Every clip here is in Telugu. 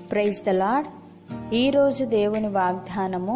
Praise the lord. ఈరోజు దేవుని వాగ్దానము,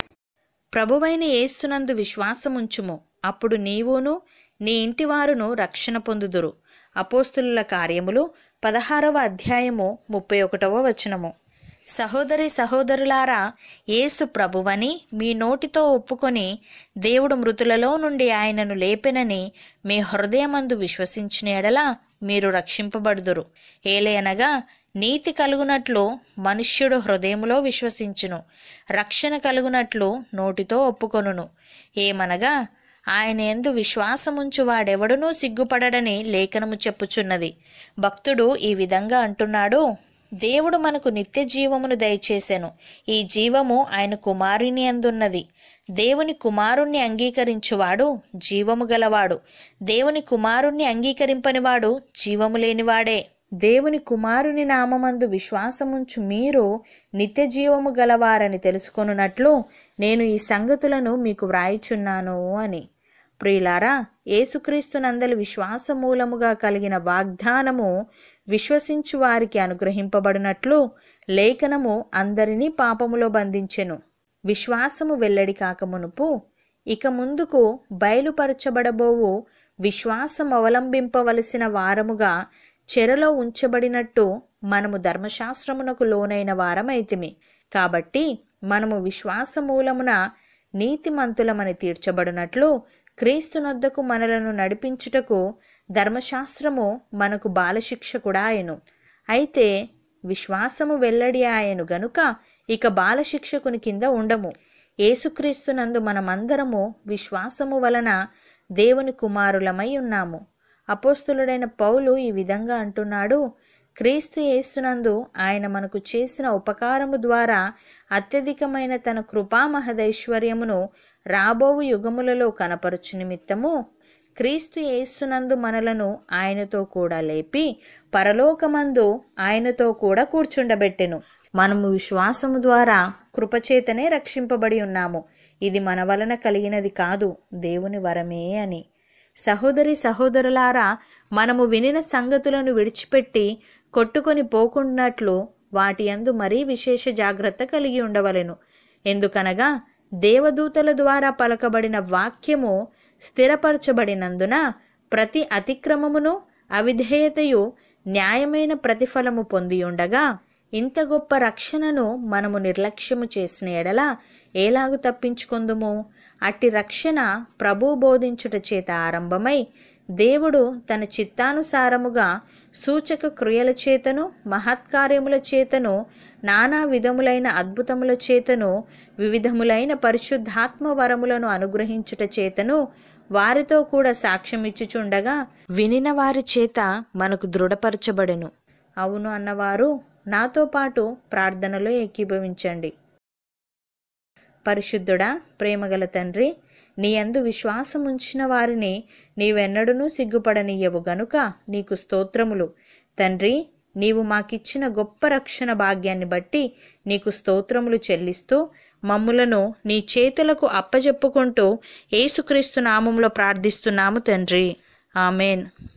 ప్రభువైన యేసునందు విశ్వాసముంచుము, అప్పుడు నీవును నీ ఇంటివారును రక్షణ పొందుదురు. అపోస్తులుల కార్యములు 16వ అధ్యాయము 31వ వచనము. సహోదరి సహోదరులారా, యేసు ప్రభువని మీ నోటితో ఒప్పుకొని దేవుడు మృతులలో నుండి ఆయనను లేపెనని మీ హృదయమందు విశ్వసించిన ఎడల మీరు రక్షింపబడుదురు. ఏలయనగా నీతి కలుగునట్లు మనుష్యుడు హృదయములో విశ్వసించును, రక్షణ కలుగునట్లు నోటితో ఒప్పుకొనును. ఏమనగా ఆయన యందు విశ్వాసముంచు వాడెవడునూ సిగ్గుపడడని లేఖనము చెప్పుచున్నది. భక్తుడు ఈ విధంగా అంటున్నాడు: దేవుడు మనకు నిత్య జీవమును దయచేసెను. ఈ జీవము ఆయన కుమారుని అందున్నది. దేవుని కుమారుణ్ణి అంగీకరించువాడు జీవము గలవాడు, దేవుని కుమారుణ్ణి అంగీకరింపనివాడు జీవము లేనివాడే. దేవుని కుమారుని నామమందు విశ్వాసముంచు మీరు నిత్య జీవము గలవారని తెలుసుకొనున్నట్లు నేను ఈ సంగతులను మీకు వ్రాయిచున్నాను అని. ప్రియులారా, యేసుక్రీస్తునందలి విశ్వాస మూలముగా కలిగిన వాగ్దానము విశ్వసించు వారికి అనుగ్రహింపబడినట్లు లేఖనము అందరినీ పాపములో బంధించెను. విశ్వాసము వెల్లడి కాకమునుపు ఇక ముందుకు బయలుపరచబడబోవు విశ్వాసం అవలంబింపవలసిన వారముగా చెరలో ఉంచబడినట్టు మనము ధర్మశాస్త్రమునకు లోనైన వారమైతిమి. కాబట్టి మనము విశ్వాసమూలమున నీతిమంతులమని తీర్చబడినట్లు క్రీస్తునొద్దకు మనలను నడిపించుటకు ధర్మశాస్త్రము మనకు బాలశిక్షకుడా ఆయను. అయితే విశ్వాసము వెల్లడి ఆయను గనుక ఇక బాలశిక్షకుని కింద ఉండము. యేసుక్రీస్తునందు మనమందరము విశ్వాసము వలన దేవుని కుమారులమై ఉన్నాము. అపోస్తులుడైన పౌలు ఈ విధంగా అంటున్నాడు: క్రీస్తు యేసునందు ఆయన మనకు చేసిన ఉపకారము ద్వారా అత్యధికమైన తన కృపా మహదైశ్వర్యమును రాబోవు యుగములలో కనపరచు నిమిత్తము క్రీస్తు యేసునందు మనలను ఆయనతో కూడా లేపి పరలోకమందు ఆయనతో కూడా కూర్చుండబెట్టెను. మనము విశ్వాసము ద్వారా కృపచేతనే రక్షింపబడి ఉన్నాము. ఇది మన వలన కలిగినది కాదు, దేవుని వరమే అని. సహోదరి సహోదరులారా, మనము వినిన సంగతులను విడిచిపెట్టి కొట్టుకొని పోకున్నట్లు వాటి యందు మరీ విశేష జాగ్రత్త కలిగి ఉండవలెను. ఎందుకనగా దేవదూతల ద్వారా పలకబడిన వాక్యము స్థిరపరచబడినందున ప్రతి అతిక్రమమును అవిధేయతయు న్యాయమైన ప్రతిఫలము పొంది ఉండగా ఇంత గొప్ప రక్షణను మనము నిర్లక్ష్యము చేసిన ఎడల ఏలాగు తప్పించుకొందుము? అట్టి రక్షణ ప్రభువు బోధించుట చేత ఆరంభమై దేవుడు తన చిత్తానుసారముగా సూచక క్రియల చేతను మహత్కార్యముల చేతను నానా విధములైన అద్భుతముల చేతను వివిధములైన పరిశుద్ధాత్మ వరములను అనుగ్రహించుట చేతను వారితో కూడా సాక్ష్యమిచ్చుచుండగా వినిన వారి చేత మనకు దృఢపరచబడెను. అవును అన్నవారు నాతో పాటు ప్రార్థనలో ఏకీభవించండి. పరిశుద్ధుడా, ప్రేమగల తండ్రి, నీ యందు విశ్వాసముంచిన వారిని నీవెన్నడూనూ సిగ్గుపడనియ్యవు గనుక నీకు స్తోత్రములు. తండ్రి, నీవు మాకిచ్చిన గొప్ప రక్షణ భాగ్యాన్ని బట్టి నీకు స్తోత్రములు చెల్లిస్తూ మమ్ములను నీ చేతులకు అప్పజెప్పుకుంటూ యేసుక్రీస్తు నామములో ప్రార్థిస్తున్నాము తండ్రి. ఆమెన్.